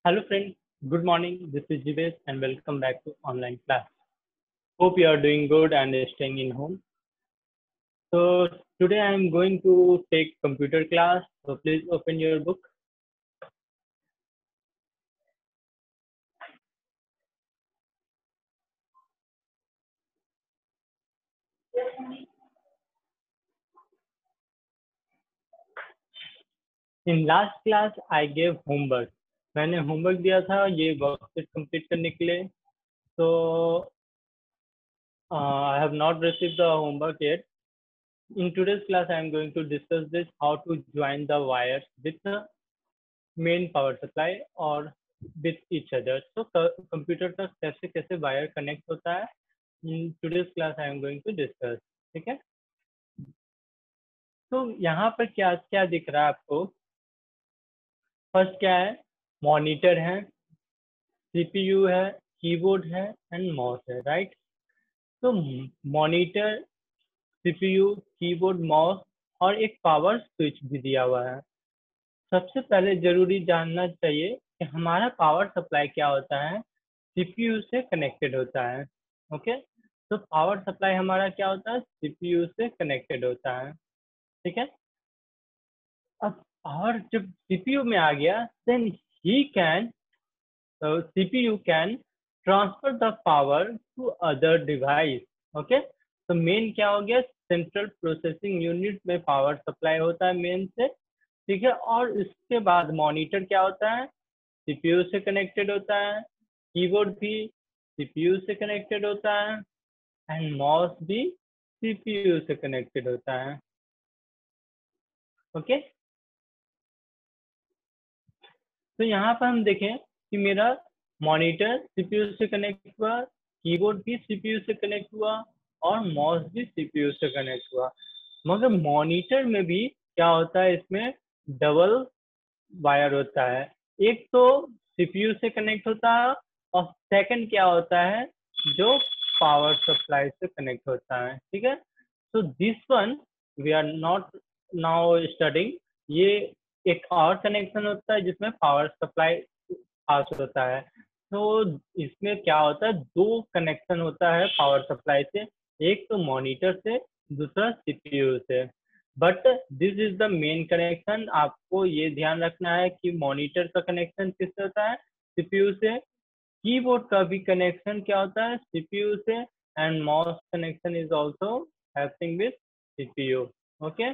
Hello friends, good morning. This is Jivesh and welcome back to online class. Hope you are doing good and staying in home. So today I am going to take computer class. So please open your book. In last class I gave homework. मैंने homework दिया था ये worksheet complete करने के लिए. So I have not received the homework yet. In today's class I am going to discuss this how to join the wires with the main power supply और with each other. So computer का कैसे कैसे wire connect होता है in today's class I am going to discuss. ठीक है. तो यहाँ पर क्या क्या दिख रहा है आपको? फर्स्ट क्या है? मॉनिटर है, सीपीयू है, कीबोर्ड है एंड माउस है, राइट? तो मॉनिटर, सीपीयू, कीबोर्ड, माउस और एक पावर स्विच भी दिया हुआ है. सबसे पहले जरूरी जानना चाहिए कि हमारा पावर सप्लाई क्या होता है. सीपीयू से कनेक्टेड होता है. ओके, तो पावर सप्लाई हमारा क्या होता है? सीपीयू से कनेक्टेड होता है. ठीक है. अब पावर जब सीपीयू में आ गया then he can CPU can transfer the power to other device. Okay, तो मेन क्या हो गया? सेंट्रल प्रोसेसिंग यूनिट में पावर सप्लाई होता है मेन से. ठीक है. और इसके बाद मॉनिटर क्या होता है? सीपीयू से कनेक्टेड होता है. कीबोर्ड भी सीपीयू से कनेक्टेड होता है एंड माउस भी सीपीयू से कनेक्टेड होता है. ओके, तो यहाँ पर हम देखें कि मेरा मॉनिटर सीपीयू से कनेक्ट हुआ, कीबोर्ड भी सीपीयू से कनेक्ट हुआ और माउस भी सीपीयू से कनेक्ट हुआ. मगर मॉनिटर में भी क्या होता है? इसमें डबल वायर होता है. एक तो सीपीयू से कनेक्ट होता है और सेकंड क्या होता है? जो पावर सप्लाई से कनेक्ट होता है. ठीक है. तो this one we are not now studying. ये एक और कनेक्शन होता है जिसमें पावर सप्लाई पास होता है. तो इसमें क्या होता है? दो कनेक्शन होता है पावर सप्लाई से, एक तो मॉनिटर से, दूसरा सीपीयू से. But this is the main connection. आपको ये ध्यान रखना है कि मॉनिटर का कनेक्शन किससे होता है? सीपीयू से. कीबोर्ड का भी कनेक्शन क्या होता है? सीपीयू से. And mouse connection is also happening with CPU. Okay,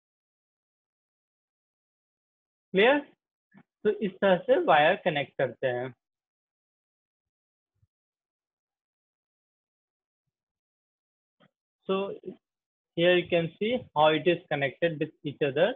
clear? तो इस तरह से वायर कनेक्ट करते हैं. So here you can see how it is connected with each other.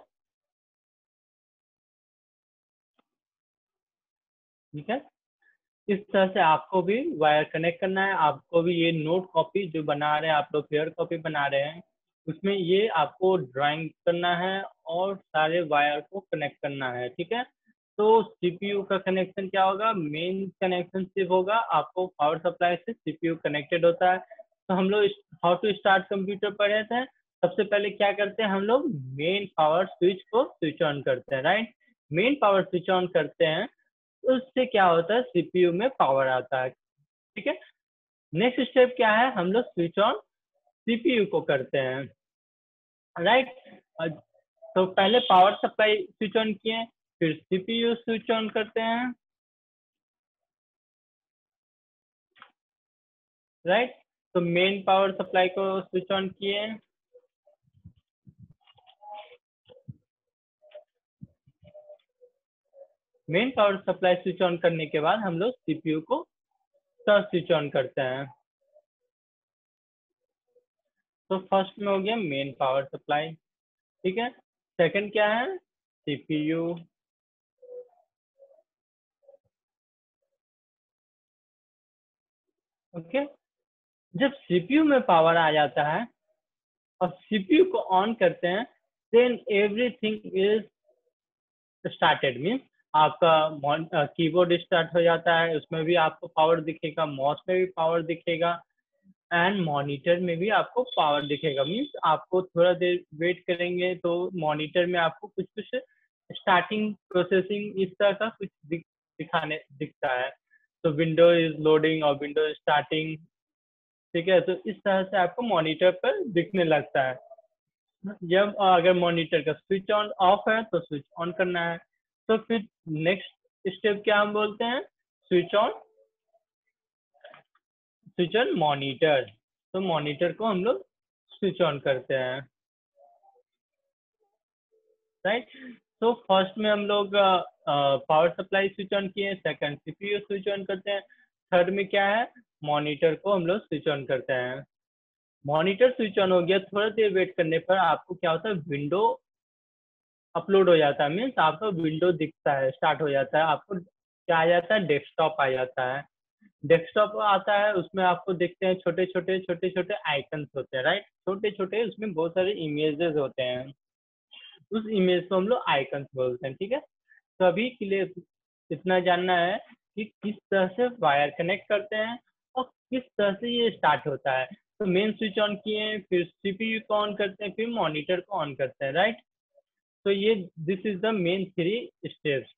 ठीक है. इस तरह से आपको भी वायर कनेक्ट करना है. आपको भी ये नोट कॉपी जो बना रहे हैं आप लोग, फेयर कॉपी बना रहे हैं, उसमें ये आपको ड्राइंग करना है और सारे वायर को कनेक्ट करना है. ठीक है. तो सीपीयू का कनेक्शन क्या होगा? मेन कनेक्शन सिर्फ होगा. आपको पावर सप्लाई से सीपीयू कनेक्टेड होता है. तो हम लोग हाउ टू स्टार्ट कंप्यूटर पढ़े थे. सबसे पहले क्या करते हैं? हम लोग मेन पावर स्विच को स्विच ऑन करते हैं, right? Main power switch on करते हैं, उससे क्या होता है? सीपीयू में पावर आता है. ठीक है. नेक्स्ट स्टेप क्या है? हम लोग स्विच ऑन सीपीयू को करते हैं, राइट? तो पहले पावर सप्लाई स्विच ऑन किए, फिर सीपीयू स्विच ऑन करते हैं, राइट? तो मेन पावर सप्लाई को स्विच ऑन किए, main power supply switch on करने के बाद हम लोग सीपीयू को स्विच ऑन करते हैं. तो फर्स्ट में हो गया मेन पावर सप्लाई. ठीक है. सेकंड क्या है? सीपीयू. ओके. जब सीपीयू में पावर आ जाता है और सीपीयू को ऑन करते हैं, then everything is started. Means आपका कीबोर्ड स्टार्ट हो जाता है, उसमें भी आपको पावर दिखेगा, माउस में भी पावर दिखेगा एंड मॉनिटर में भी आपको पावर दिखेगा. मीन्स आपको थोड़ा देर वेट करेंगे तो मॉनिटर में आपको कुछ कुछ स्टार्टिंग प्रोसेसिंग इस तरह का कुछ दिखता है। तो विंडो इज लोडिंग और विंडो इज स्टार्टिंग, ठीक है। तो इस तरह से आपको मॉनिटर पर दिखने लगता है। जब अगर मॉनिटर का स्विच ऑन ऑफ है तो स्विच ऑन करना है। तो फिर नेक्स्ट स्टेप क्या हम बोलते हैं, स्विच ऑन मॉनिटर। तो मॉनिटर को हम लोग स्विच ऑन करते हैं, राइट। तो फर्स्ट में हम लोग पावर सप्लाई स्विच ऑन किए, सेकंड सीपीयू स्विच ऑन करते हैं, थर्ड में क्या है, मॉनिटर को हम लोग स्विच ऑन करते हैं। मॉनिटर स्विच ऑन हो गया, थोड़ा देर वेट करने पर आपको क्या होता है, विंडो अपलोड हो जाता है, मीन्स आपका विंडो दिखता है, स्टार्ट हो जाता है। आपको क्या आ जाता है, डेस्कटॉप आ जाता है। डेस्कटॉप आता है, उसमें आपको देखते हैं छोटे छोटे आइकन्स होते हैं, राइट। छोटे छोटे उसमें बहुत सारे इमेजेस होते हैं, उस इमेज को हम लोग आइकन्स बोलते हैं, ठीक है। तो अभी के लिए इतना जानना है कि किस तरह से वायर कनेक्ट करते हैं और किस तरह से ये स्टार्ट होता है। तो मेन स्विच ऑन किए, फिर सीपीयू को ऑन करते हैं, फिर मॉनिटर को ऑन करते हैं, राइट। तो ये this is the main 3 steps,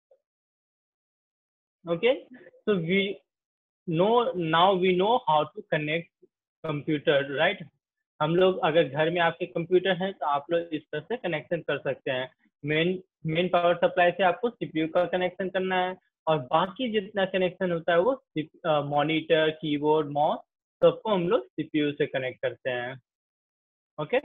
okay. so we now we know how to connect computer, right. हम लोग अगर घर में आपके कंप्यूटर है तो आप लोग इस तरह से कनेक्शन कर सकते हैं। मेन मेन पावर सप्लाई से आपको सीपीयू का कनेक्शन करना है, और बाकी जितना कनेक्शन होता है वो मॉनिटर, कीबोर्ड, माउस सबको हम लोग सीपीयू से कनेक्ट करते हैं, ओके।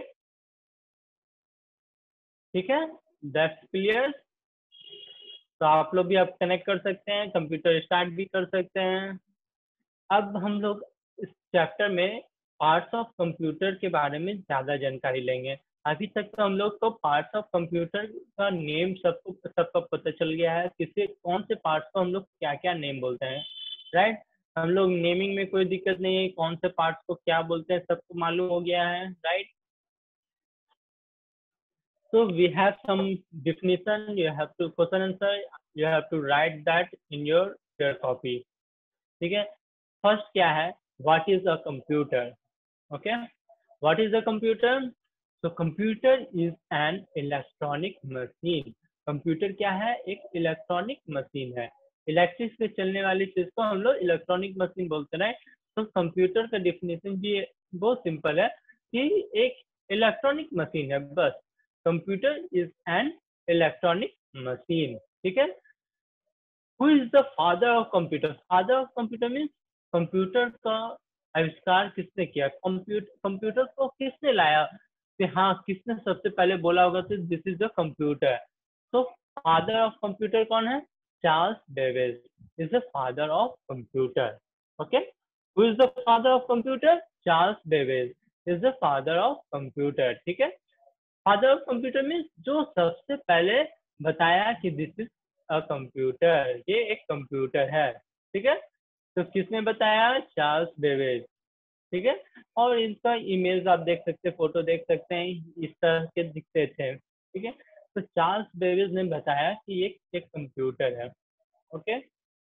ठीक है, दैट्स क्लियर। तो आप लोग भी अब कनेक्ट कर सकते हैं, कंप्यूटर स्टार्ट भी कर सकते हैं। अब हम लोग इस चैप्टर में पार्ट्स ऑफ कंप्यूटर के बारे में ज़्यादा जानकारी लेंगे। अभी तक तो हम लोग को पार्ट्स ऑफ कंप्यूटर का नेम सबका पता चल गया है, किसे कौन से पार्ट्स को हम लोग क्या क्या नेम बोलते हैं, राइट। हम लोग नेमिंग में कोई दिक्कत नहीं है, कौन से पार्ट्स को क्या बोलते हैं सबको मालूम हो गया है, right. So we have some definition. You have to question answer. You have to write that in your fair copy. ठीक है। फर्स्ट क्या है, what is a computer? Okay. What is a computer? So computer is an electronic machine. Computer क्या है, एक electronic machine है। Electric से चलने वाली चीज को हम लोग इलेक्ट्रॉनिक मशीन बोलते हैं। तो कंप्यूटर का डेफिनेशन भी बहुत सिंपल है कि एक इलेक्ट्रॉनिक मशीन है, बस। Computer is an electronic machine, ठीक है। Who is the father of computer? Father of computer means computer का आविष्कार किसने किया, कंप्यूटर को किसने लाया, कि हाँ किसने सबसे पहले बोला होगा तो दिस इज द कंप्यूटर। तो फादर ऑफ कंप्यूटर कौन है, Charles Babbage is the father of computer, okay. Who is the father of computer? Charles Babbage is the father of computer, ठीक है। फादर ऑफ कंप्यूटर मीन्स जो सबसे पहले बताया कि दिस इज अ कंप्यूटर, ये एक कंप्यूटर है, ठीक है। तो किसने बताया, चार्ल्स बेबेज, ठीक है। और इनका इमेज आप देख सकते हैं, फोटो देख सकते हैं, इस तरह के दिखते थे, ठीक है। तो चार्ल्स बेबेज ने बताया कि ये एक कंप्यूटर है, ओके।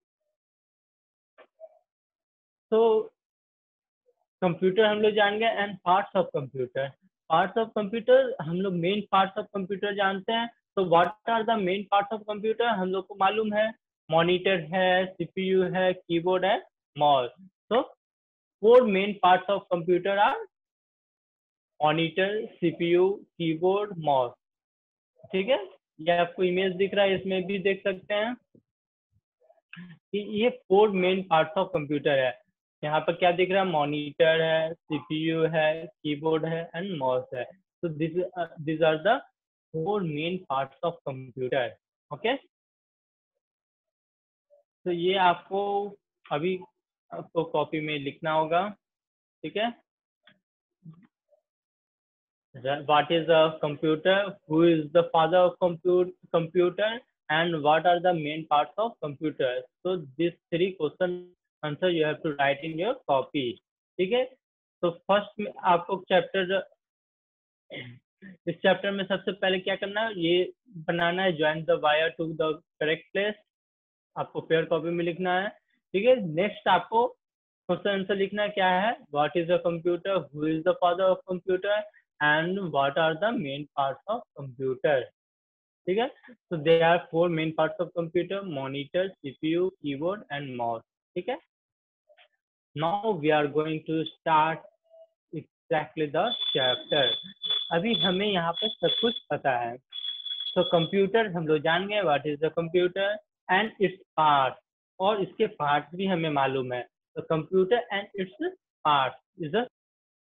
तो कंप्यूटर हम लोग जान गए, and parts of computer. Parts of computer हम लोग मेन पार्ट्स ऑफ कंप्यूटर जानते हैं। तो what are the main parts of computer, हम लोग को मालूम है, मॉनिटर है, सीपीयू है, कीबोर्ड है, माउस। तो 4 main parts of computer are monitor, CPU, keyboard, mouse, ठीक है। ये आपको इमेज दिख रहा है, इसमें भी देख सकते हैं कि ये 4 मेन पार्ट्स ऑफ कंप्यूटर है। यहाँ पर क्या दिख रहा है, मॉनिटर है, सीपीयू है, कीबोर्ड है एंड माउस है। तो this are the 4 main parts of computer, okay. तो ये आपको अभी आपको कॉपी में लिखना होगा, ठीक है। What is a computer? Who is the father of computer? And what are the main parts of computer? So these 3 question answer you have to write in your copy. ठीक है। तो फर्स्ट में आपको इस चैप्टर में सबसे पहले क्या करना है, ये बनाना है, join the wire to the correct place. आपको पेयर कॉपी में लिखना है, ठीक है। नेक्स्ट आपको क्वेश्चन आंसर लिखना क्या है, what is a computer, who is the father of computer, and what are the main parts of computer. ठीक है। so there are four main parts of computer: monitor, CPU, keyboard and mouse. ठीक है। now we are going to start exactly the chapter. अभी हमें यहाँ पे सब कुछ पता है। तो कंप्यूटर हम लोग जान गए what is the computer and its part, और इसके पार्ट भी हमें मालूम है। तो computer and its part is the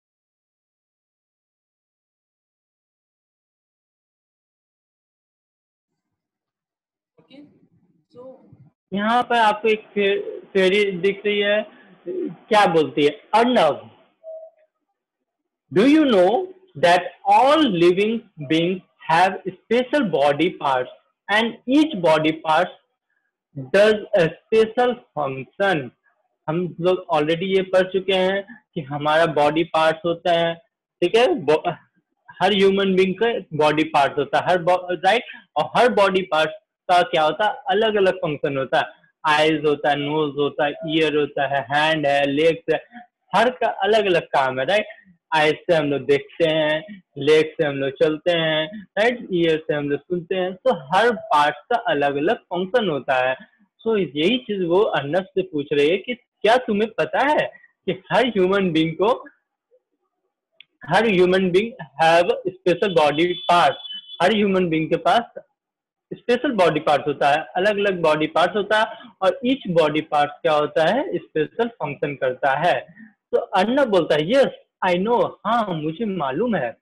Okay, so यहाँ पर आपको एक थ्योरी दिख रही है, क्या बोलती है? Arnav, do you know that all living beings have special body parts and each body part does a special function. हम लोग ऑलरेडी ये पढ़ चुके हैं कि हमारा बॉडी पार्ट्स होता है, ठीक है। हर ह्यूमन बीइंग का बॉडी पार्ट होता है, हर राइट, और हर बॉडी पार्ट का क्या होता है? अलग अलग फंक्शन होता है। आईज होता है, नोज होता है, ईयर होता है, हैंड है, लेग्स है, हर का अलग अलग काम है, राइट। आईज से हम लोग देखते हैं, लेग से हम लोग चलते हैं, राइट, ईयर से हम लोग सुनते हैं। तो हर पार्ट का अलग अलग फंक्शन होता है। सो यही चीज वो अर्नब से पूछ रही है कि क्या तुम्हें पता है कि हर human being have special body part. हर ह्यूमन बीइंग के पास स्पेशल बॉडी पार्ट होता है, अलग अलग बॉडी पार्ट होता है, और ईच बॉडी पार्ट क्या होता है? स्पेशल फंक्शन करता है। तो अर्नब बोलता है यस आई नो, हाँ मुझे मालूम है।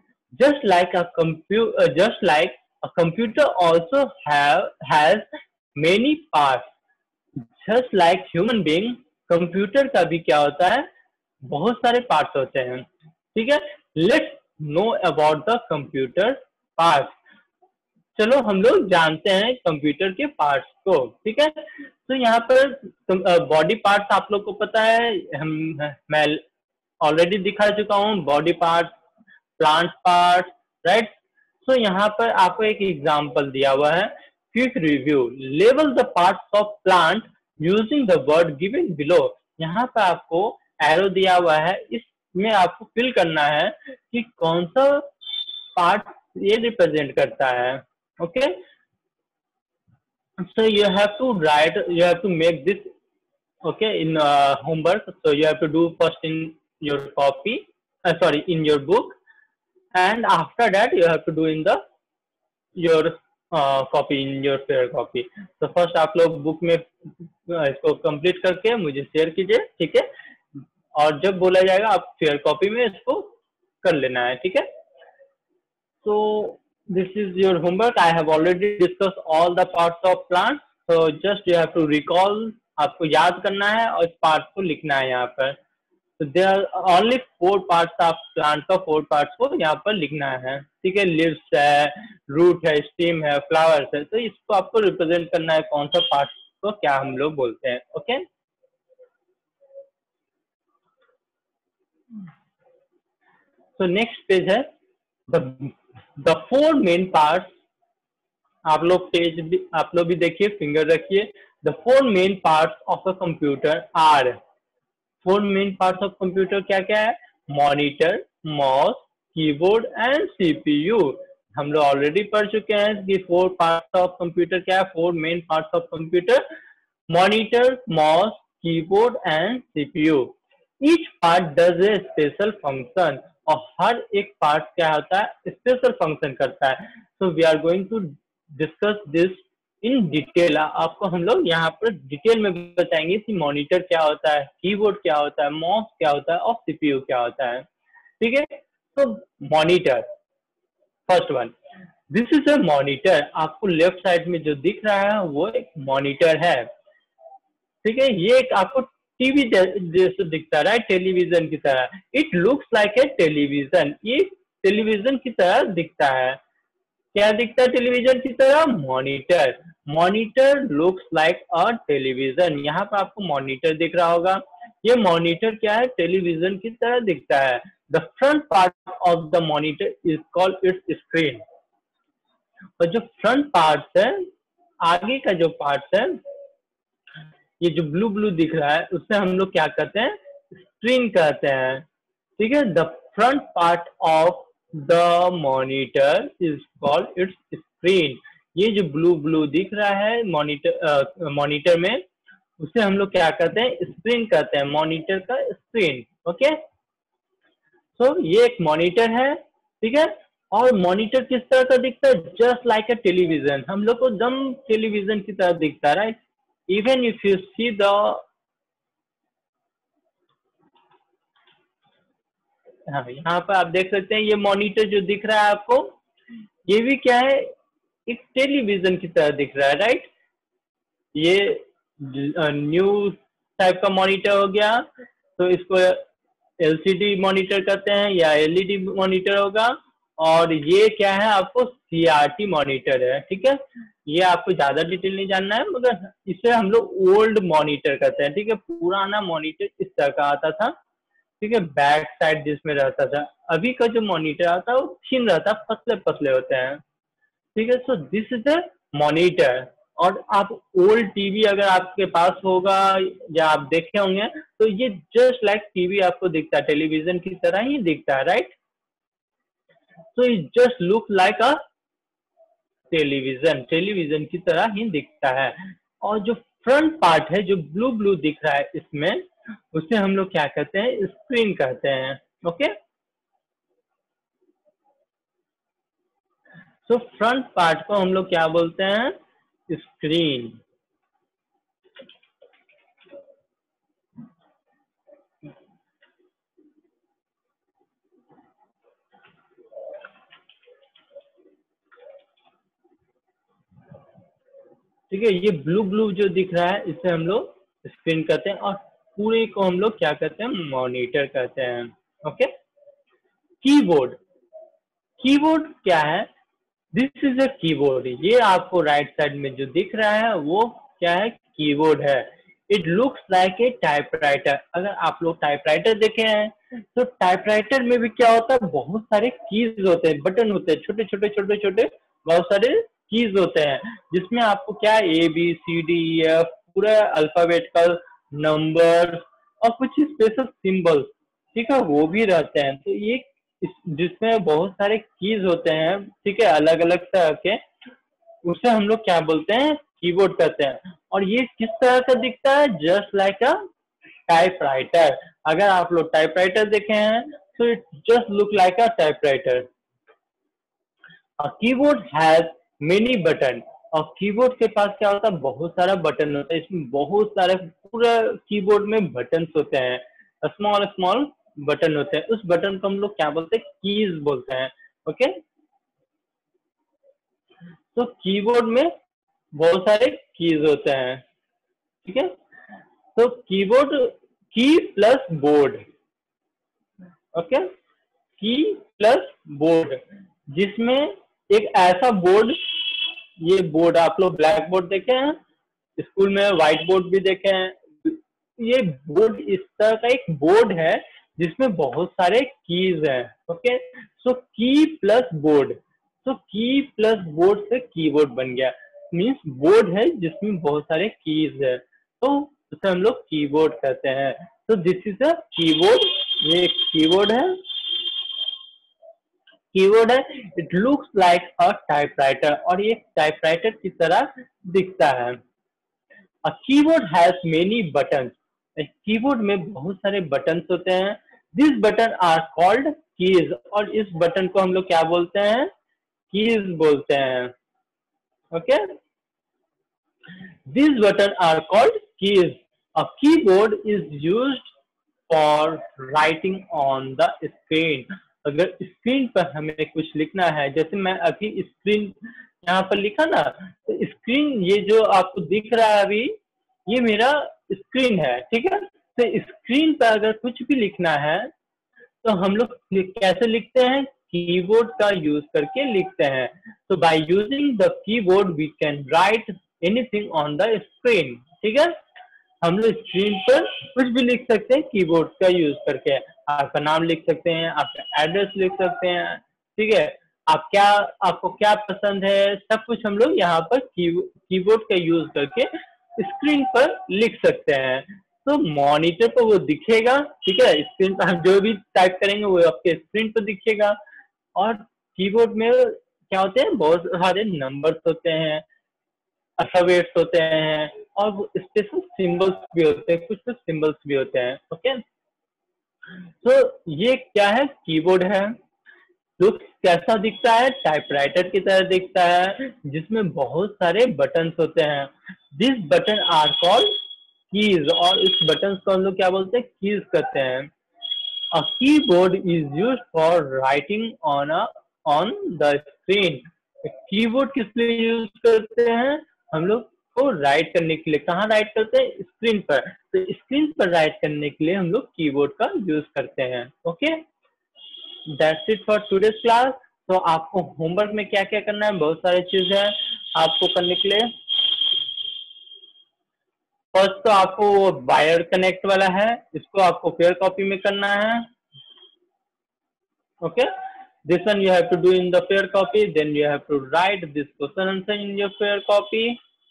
just like a computer also has many parts, just like human being, computer का भी क्या होता है? बहुत सारे पार्ट्स होते हैं, ठीक है। Let's know about the computer parts. चलो हम लोग जानते हैं कंप्यूटर के पार्ट्स को, ठीक है। तो यहाँ पर बॉडी पार्ट्स आप लोग को पता है, मैं ऑलरेडी दिखा चुका हूँ body parts, plant parts, right. So यहाँ पर आपको एक एग्जांपल दिया हुआ है, quick review, label the parts of plant using the word given below. यहाँ पर आपको एरो दिया हुआ है, इसमें आपको फिल करना है कि कौन सा पार्ट ये रिप्रेजेंट करता है, okay. so you have to make this, okay, in homework. So you have to do first in your copy, sorry, in your book, and after that you have to do in the your copy, in your fair copy. तो first आप लोग book में इसको complete करके मुझे share कीजिए, ठीक है। और जब बोला जाएगा आप फेयर कॉपी में इसको कर लेना है, ठीक है। So this is your homework. I have already discussed all the parts of plant. So just you have to recall, आपको याद करना है और इस पार्ट को लिखना है यहाँ पर। तो there are only 4 parts of plant का 4 parts को यहाँ पर लिखना है, ठीक है। लीव्स है, रूट है, स्टीम है, फ्लावर्स है। तो इसको आपको रिप्रेजेंट करना है कौन सा पार्ट को क्या हम लोग बोलते हैं, ओके। तो नेक्स्ट पेज है the 4 main parts। आप लोग भी देखिए, फिंगर रखिए। the 4 main parts of a computer are, 4 main parts of computer क्या क्या है? Monitor, mouse, keyboard and CPU. हम लोग ऑलरेडी पढ़ चुके हैं कि 4 पार्ट्स ऑफ कंप्यूटर क्या है? 4 main parts of computer, monitor, mouse, keyboard and CPU. Each part does a special function, और हर एक पार्ट क्या होता है? स्पेशल फंक्शन करता है। So we are going to discuss this in detail. आपको हम लोग यहाँ पर डिटेल में बताएंगे कि मॉनिटर क्या होता है, कीबोर्ड क्या होता है, माउस क्या होता है और सीपीयू क्या होता है, ठीक है। तो monitor, first one, this is a monitor. आपको लेफ्ट साइड में जो दिख रहा है वो एक मॉनिटर है, ठीक है। ये एक आपको टीवी जैसे दिखता है, राइट, टेलीविजन की तरह। It looks like a television, ये टेलीविजन की तरह दिखता है। क्या दिखता है टेलीविजन की तरह? Monitor. Monitor looks like a television. यहाँ पर आपको मॉनिटर दिख रहा होगा। ये मॉनिटर क्या है? टेलीविजन की तरह दिखता है। The front part of the monitor is called its screen. और जो फ्रंट पार्ट है, आगे का जो पार्ट है, ये जो ब्लू ब्लू दिख रहा है, उससे हम लोग क्या कहते हैं? स्क्रीन कहते हैं, ठीक है। The front part of the monitor is called its screen. ये जो ब्लू ब्लू दिख रहा है मॉनिटर में, उसे हम लोग क्या कहते हैं, स्क्रीन कहते हैं, मॉनिटर का स्क्रीन। ओके, तो ये एक मॉनिटर है, ठीक है। और मॉनिटर किस तरह का दिखता है, जस्ट लाइक अ टेलीविजन, हम लोग को एकदम टेलीविजन की तरह दिखता है, right. Even if you see the, हाँ यहाँ पर आप देख सकते हैं ये मॉनिटर जो दिख रहा है आपको, ये भी क्या है, एक टेलीविजन की तरह दिख रहा है, राइट। ये न्यू टाइप का मॉनिटर हो गया, तो इसको एलसीडी मॉनिटर कहते हैं या एलईडी मॉनिटर होगा। और ये क्या है, आपको सीआरटी मॉनिटर है, ठीक है। ये आपको ज्यादा डिटेल नहीं जानना है, मगर इसे हम लोग ओल्ड मॉनिटर कहते हैं, ठीक है। पुराना मॉनिटर इस तरह का आता था, ठीक है, बैक साइड जिसमें रहता था। अभी का जो मॉनिटर आता है वो थिन रहता है, पतले पतले होते हैं, ठीक है। So this is the monitor. और आप ओल्ड टीवी अगर आपके पास होगा या आप देखे होंगे, तो ये जस्ट लाइक टीवी आपको दिखता है, टेलीविजन की तरह ही दिखता है, right. So it just look like a television, television की तरह ही दिखता है। और जो फ्रंट पार्ट है जो ब्लू ब्लू दिख रहा है इसमें, उसे हम लोग क्या कहते हैं, स्क्रीन कहते हैं। ओके, तो फ्रंट पार्ट को हम लोग क्या बोलते हैं, स्क्रीन। ठीक है, ये ब्लू ब्लू जो दिख रहा है इसे हम लोग स्क्रीन कहते हैं, और पूरे को हम लोग क्या कहते हैं, मॉनिटर कहते हैं। Okay, keyboard. कीबोर्ड क्या है, दिस इज अ कीबोर्ड। ये आपको राइट साइड में जो दिख रहा है वो क्या है, कीबोर्ड है। It looks like a typewriter. अगर आप लोग टाइपराइटर देखे हैं तो टाइपराइटर में भी क्या होता है, बहुत सारे कीज होते हैं, बटन होते हैं, छोटे छोटे छोटे छोटे बहुत सारे कीज होते हैं, जिसमें आपको क्या A B C D E F पूरा अल्फाबेटिकल नंबर और कुछ स्पेशल सिंबल, ठीक है, वो भी रहते हैं। तो ये जिसमें बहुत सारे कीज होते हैं, ठीक है, अलग अलग तरह के, उसे हम लोग क्या बोलते हैं, कीबोर्ड कहते हैं। और ये किस तरह का दिखता है, जस्ट लाइक अ टाइपराइटर। अगर आप लोग टाइपराइटर देखे हैं तो it just look like a typewriter. Keyboard has many button. और कीबोर्ड के पास क्या होता है, बहुत सारा बटन होता है, इसमें बहुत सारे, पूरा कीबोर्ड में बटन होते हैं, स्मॉल स्मॉल बटन होते हैं। उस बटन को हम लोग क्या बोलते हैं, कीज बोलते हैं। ओके, तो कीबोर्ड में बहुत सारे कीज होते हैं, ठीक है। तो keyboard, key plus board. Okay, key plus board, जिसमें एक ऐसा बोर्ड, ये बोर्ड आप लोग ब्लैक बोर्ड देखे हैं, स्कूल में व्हाइट बोर्ड भी देखे हैं। ये बोर्ड इस तरह का एक बोर्ड है जिसमें बहुत सारे कीज हैं। ओके, सो की प्लस बोर्ड, तो की प्लस बोर्ड से कीबोर्ड बन गया, मींस बोर्ड है जिसमें बहुत सारे कीज है, तो उसे हम लोग कीबोर्ड कहते हैं। तो दिस इज अ कीबोर्ड, ये एक कीबोर्ड है, कीबोर्ड है। It looks like a typewriter, और ये टाइपराइटर की तरह दिखता है। A keyboard has many buttons. एक कीबोर्ड में बहुत सारे बटन होते हैं। This button are called keys, और इस बटन को हम लोग क्या बोलते हैं, कीज बोलते हैं। Okay, this button are called keys. A keyboard is used for writing on the screen. अगर स्क्रीन पर हमें कुछ लिखना है, जैसे मैं अभी स्क्रीन यहाँ पर लिखा ना, तो स्क्रीन ये जो आपको दिख रहा है अभी, ये मेरा स्क्रीन है, ठीक है। तो स्क्रीन पर अगर कुछ भी लिखना है तो हम लोग कैसे लिखते हैं, कीबोर्ड का यूज करके लिखते हैं। तो by using the keyboard we can write anything on the screen, ठीक है। हम लोग स्क्रीन पर कुछ भी लिख सकते हैं कीबोर्ड का यूज करके। आपका नाम लिख सकते हैं, आपका एड्रेस लिख सकते हैं, ठीक है। आप क्या, आपको क्या पसंद है, सब कुछ हम लोग यहाँ पर कीबोर्ड का यूज करके स्क्रीन पर लिख सकते हैं। तो मॉनिटर पर वो दिखेगा, ठीक है, स्क्रीन पर हम जो भी टाइप करेंगे वो आपके स्क्रीन पर दिखेगा। और कीबोर्ड में क्या होते हैं, बहुत सारे नंबर्स होते हैं, अल्फाबेट्स होते हैं, और स्पेशल सिंबल्स भी होते हैं, कुछ सिंबल्स भी होते हैं। ओके, तो ये क्या है, कीबोर्ड है। लुक कैसा दिखता है, टाइपराइटर की तरह दिखता है, जिसमें बहुत सारे बटन्स होते हैं। This button are called keys, और इस बटन को हम लोग क्या बोलते हैं, कीज कहते हैं। A keyboard is used for writing on the screen. Keyboard किस लिए यूज करते हैं, हम लोग को राइट करने के लिए। कहाँ राइट करते हैं, स्क्रीन पर। तो स्क्रीन पर राइट करने के लिए हम लोग कीबोर्ड का यूज करते हैं। Okay, that's it for today's class. तो आपको होमवर्क में क्या क्या करना है, बहुत सारी चीज है आपको करने के लिए। फर्स्ट तो आपको वायर कनेक्ट वाला है, इसको आपको फेयर कॉपी में करना है। Okay, this one you have to do in the fair copy, then you have to write this question answer in your fair copy.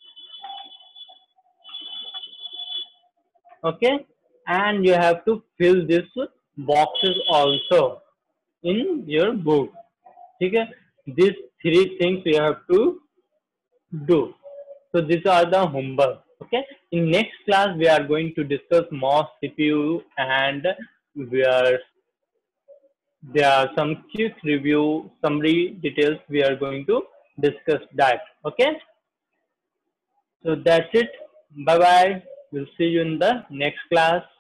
Okay, and you have to fill this boxes also in your book. Okay, these three things you have to do. So these are the homework. Okay, in next class we are going to discuss MOS CPU, and we are there are some quick review summary details we are going to discuss that. Okay, so that's it. Bye bye, we'll see you in the next class.